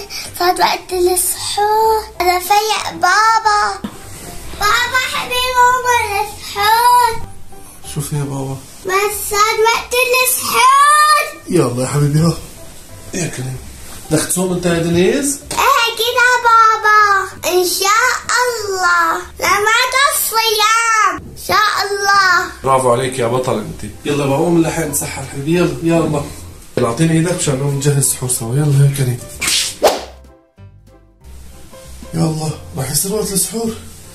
صار وقت السحور. أنا فيق بابا. بابا حبيبي ماما السحور. شو في يا بابا؟ بس صار وقت السحور. يلا يا حبيبي ها يا كريم. بدك تصوم انت يا دنيز؟ ايه كده بابا ان شاء الله لما الصيام ان شاء الله. برافو عليك يا بطل انت. يلا بابا قوم لحق نسحر حبيبي. يلا يلا اعطيني ايدك مشان نقوم نجهز السحور سوا. يلا يا كريم. يلا راح يصير وقت السحور.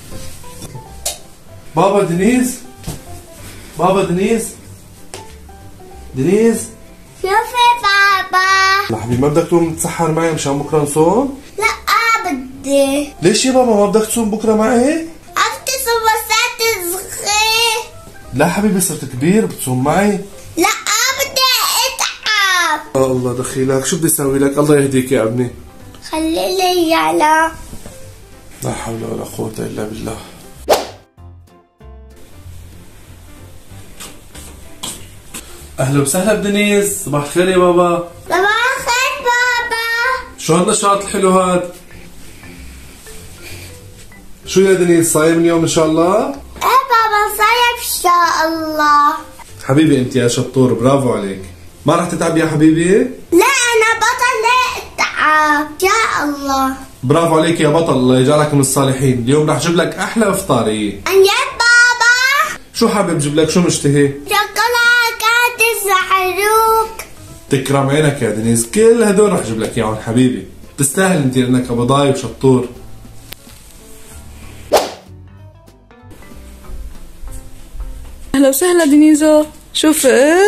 بابا دنيز، بابا دنيز، دنيز. شوفي بابا. لا حبيبي ما بدك تقوم تسحر معي مشان بكره نصوم؟ لا بدي. ليش يا بابا ما بدك تصوم بكره معي؟ أبتصم وسات الصغير. لا حبيبي صرت كبير بتصوم معي. لا بدي اتعب. الله دخيلك. شو بدي اسوي لك؟ الله يهديك يا ابني. خلي لي يلا. لا حول ولا قوة الا بالله. اهلا وسهلا بدنيز. صباح الخير يا بابا. صباح الخير بابا. شو هالنشاط الحلو هاد؟ شو يا دنيز صايم اليوم ان شاء الله؟ ايه بابا صايم ان شاء الله. حبيبي انت يا شطور برافو عليك. ما راح تتعب يا حبيبي؟ لا انا بطل لا اتعب ان شاء الله. برافو عليك يا بطل. الله يجعلك من الصالحين. اليوم راح اجيب لك احلى افطاريه. عن جد بابا؟ شو حابب اجيب لك؟ شو مشتهي؟ شوكولاتة الزحروك. تكرم عينك يا دنيز. كل هدول راح اجيب لك اياهم حبيبي. تستاهل انت لانك ابضاي وشطور. اهلا وسهلا دنيزو. شو فقت؟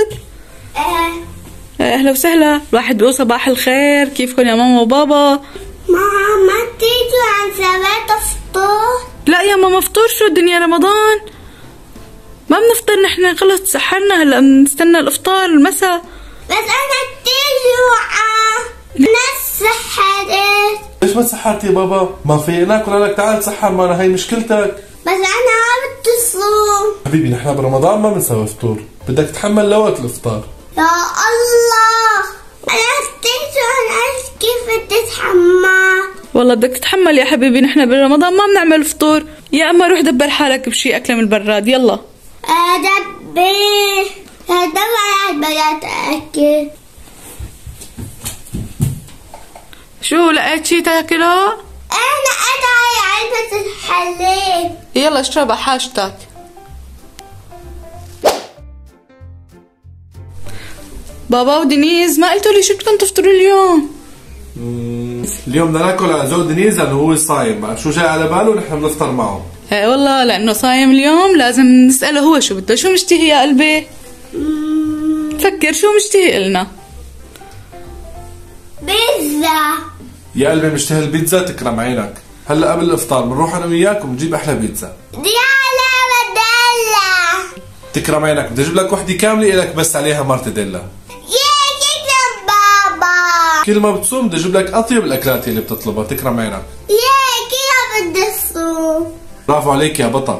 اهلا وسهلا. الواحد بيقول صباح الخير. كيفكم يا ماما وبابا؟ ما تيجوا عن سويت فطور؟ لا يا ماما فطور شو؟ الدنيا رمضان ما بنفطر نحن. خلص تسحرنا هلا بنستنى الافطار المساء. بس انا كتير جوعة. ناس سحرت. ليش ما تسحرتي يا بابا؟ ما في ناكل لك. تعال تسحر معنا. هي مشكلتك. بس انا عم بتصوم. حبيبي نحن برمضان ما بنسوي فطور. بدك تتحمل لوقت الافطار. يا الله انا كتير جوعان. كيف تتحمل؟ والله بدك تتحمل يا حبيبي. نحن برمضان ما بنعمل فطور. يا اما روح دبر حالك بشي اكله من البراد. يلا ادبي هدول بدات اكل. شو لقيت شي تاكله؟ انا هاي علبة الحليب. يلا اشربها حاجتك. بابا ودنيز ما قلتوا لي شو بدكم تفطروا اليوم؟ اليوم بدنا ناكل على ذوق دنيز لانه هو صايم. شو جاي على باله نحن بنفطر معه. ايه والله لانه صايم اليوم لازم نساله هو شو بده. شو مشتهي يا قلبي؟ فكر شو مشتهي إلنا. بيتزا. يا قلبي مشتهي البيتزا. تكرم عينك. هلا قبل الافطار بنروح انا وياك وبنجيب احلى بيتزا. دي على مدلة. تكرم عينك. بدي اجيب لك وحده كامله الك بس عليها مارتديلا. يا كده بابا. كل ما بتصوم بدي اجيب لك اطيب الاكلات اللي بتطلبها. تكرم عينك. يا كده بدي الصوم. برافو عليك يا بطل.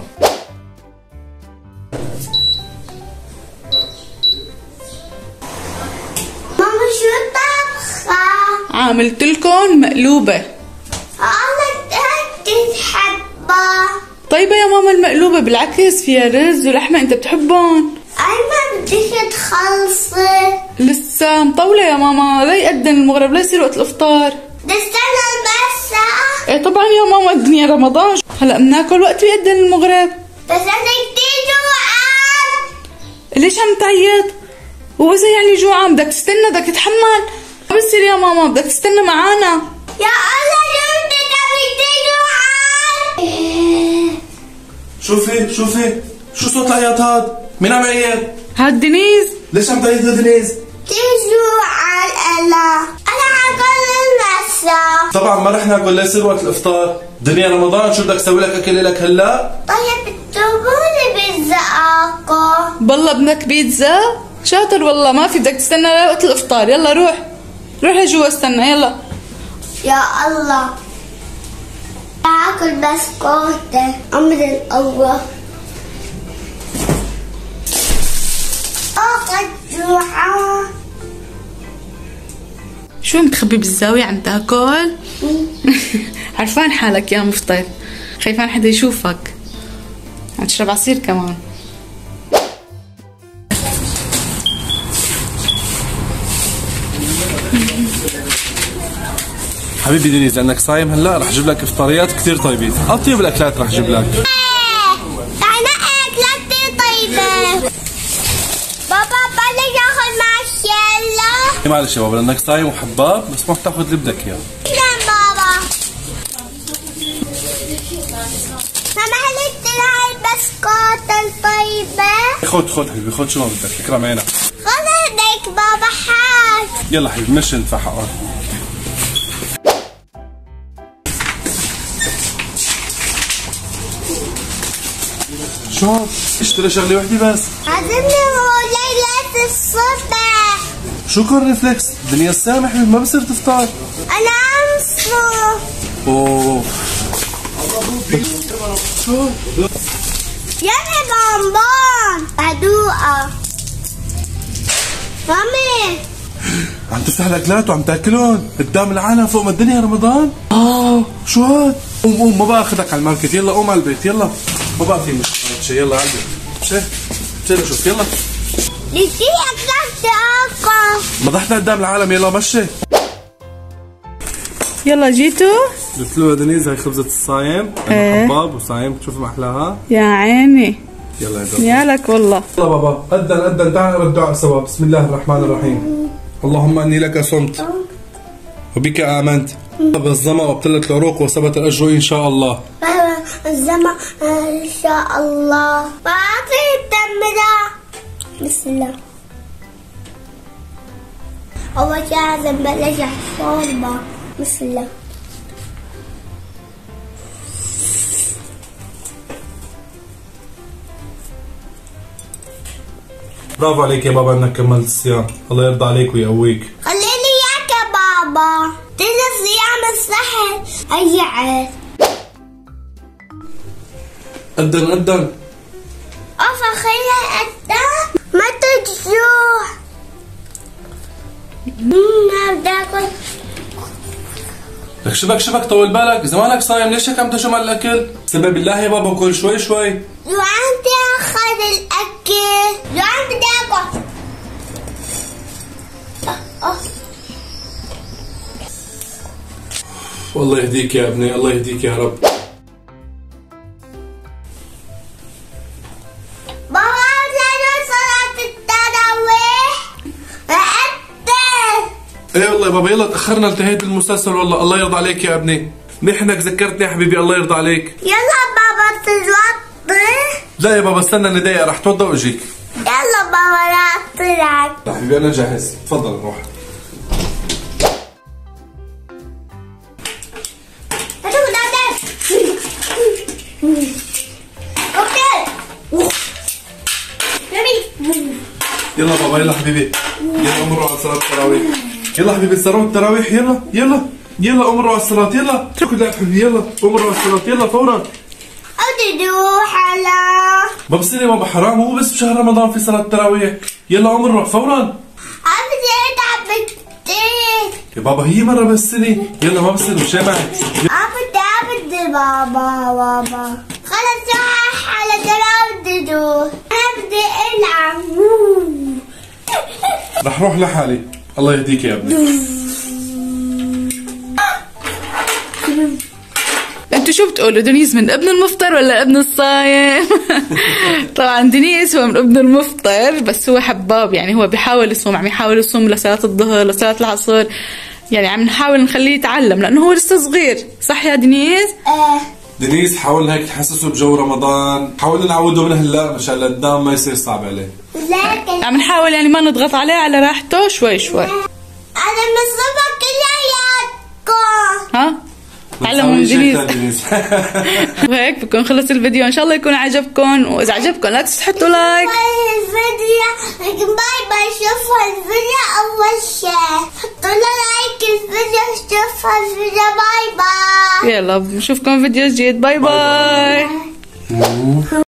ماما شو الطبخة؟ عملت لكم مقلوبة. أنا تتحبها. طيبة يا ماما المقلوبة بالعكس فيها رز ولحمة انت بتحبهم. أنا بدك تخلصي. لسه مطولة يا ماما. لا يأذن المغرب لا يصير وقت الافطار. تستنى المساء. ايه طبعا يا ماما الدنيا رمضان. هلا بناكل وقت يأذن المغرب. بس أنا كتير جوعان. ليش عم تعيط؟ وإذا يعني جوعان بدك تستنى بدك تتحمل. ما بصير يا ماما بدك تستنى معانا. يا الله جوعتك كتير جوعان. شوفي شو صوت العياط هاد؟ مين عم يعيط؟ هاد دنيز. ليش عم تعيط يا دنيز؟ كتير جوعان أنا عقل المساء. طبعا ما رح ناكل ليصير وقت الافطار. دنيا رمضان شو بدك اسوي لك اكل لك هلا؟ طيب اكتبولي بيتزا اكو. بالله بدك بيتزا؟ شاطر والله. ما في بدك تستنى لوقت الافطار. يلا روح لجوا استنى. يلا يا الله اكل بسكوتة. امر الله. قد جوعان. شو متخبي بالزاوية عم تاكل؟ عرفان حالك يا مفطر، خايفان حدا يشوفك عم تشرب عصير كمان. حبيبي دينيز لانك صايم هلا رح اجيب لك افطاريات كثير طيبين، اطيب الاكلات رح اجيب لك. تعال اكلات كثير طيبة. بابا بلش ياخذ معك يلا. معلش يا بابا لانك صايم وحباب مسموح تاخذ اللي بدك اياه. شكرا بابا. سمح لي تطلع البسكوت الطيبة. خذ حبيبي خذ شو ما بدك، اكرم عينك. خذ هديك بابا حاج. يلا حبيبي مشي ندفع حقك. شو؟ اشتري شغلة وحدة بس. عزمني ليلة الصبح. شو كورن ريفلكس؟ الدنيا السامح حبيبي ما بصير تفطر. أنا أمصر. اوه شو؟ يلا بونبون. بدوقة. مامي. عم تفتح الاكلات وعم تاكلهم قدام العالم فوق ما الدنيا رمضان؟ شو هاد؟ قوم ما باخذك على الماركت، يلا قوم على البيت يلا. ما بقى في مشكلة، يلا على البيت. مشي لشوف يلا. ليش أكلت أكل؟ مضحنا قدام العالم يلا مشي. يلا جيتوا؟ قلت له يا دنيز هاي خبزة الصايم، أنا حباب وصايم تشوف ما أحلاها. يا عيني يلا يا بابا. يا لك والله. يلا بابا أذن تعال نقرا الدعاء سوا. بسم الله الرحمن الرحيم. اللهم إني لك صمت وبك آمنت بالظما وابتلت العروق وثبت الأجر إن شاء الله. الزمن إن شاء الله. بعطي الدم ده. بسم الله. أول شيء لازم بلش الشوربة. بسم الله. برافو عليك يا بابا إنك كملت الصيام، الله يرضى عليك ويقويك. خليني إياك يا بابا. تنسى الصيام السهل. أي أذن أوف خلينا أدام. ما تجوع. بدي أكل. لك شبك طول بالك، زمانك صايم ليش هيك عم تشمل الأكل؟ سبب الله يا بابا كل شوي. جوعان بدي أخذ الأكل. جوعان بدي أكل. والله يهديك يا ابني، الله يهديك يا رب. بابا أرجع صلاة التراويح. ايه والله يا بابا يلا تأخرنا انتهيت المسلسل والله. الله يرضى عليك يا ابني، منحنك ذكرتني يا حبيبي الله يرضى عليك. يلا بابا تتوضى. لا يا بابا استنى اني دقيقة رح توضى واجيك. يلا بابا لا طلعت. لا حبيبي انا جاهز، تفضل نروح. يلا بابا يلا حبيبي يلا قوم نروح على صلاة التراويح. يلا حبيبي صلاة التراويح يلا قوم نروح على الصلاة يلا. شو كده حبيبي يلا قوم نروح على الصلاة يلا فورا. أودي روح على. ما بصير يا بابا حرام، هو بس بشهر رمضان في صلاة التراويح. يلا قوم نروح فورا. أبدي أتعب كتير. يا بابا هي مرة بالسنة، يلا ما بصير مش معك. أبدي بابا خلص راح على تراودي روح. أنا بدي ألعب. رح روح لحالي، الله يهديك يا ابني. انتوا شو بتقولوا دنيس من ابن المفطر ولا ابن الصايم؟ طبعا دنيس هو من ابن المفطر بس هو حباب، يعني هو بيحاول يصوم، عم يحاول يصوم لصلاة الظهر لصلاة العصر، يعني عم نحاول نخليه يتعلم لانه هو لسه صغير. صح يا دنيس؟ دنيس حاول هيك تحسسه بجو رمضان، حاول نعوده من هلا مشان لقدام ما يصير صعب عليه. لكن عم نحاول يعني ما نضغط عليه، على راحته شوي أنا مصطفى كلياتكم. ها؟ تعلموا دنيس. وهيك بكون خلص الفيديو، ان شاء الله يكون عجبكم، واذا عجبكم لا تنسوا تحطوا لايك. الفيديو باي شوفوا الفيديو اول شيء، حطوا لنا لايك الفيديو، شوفوا الفيديو باي. يلا بنشوفكم فيديو جديد. باي.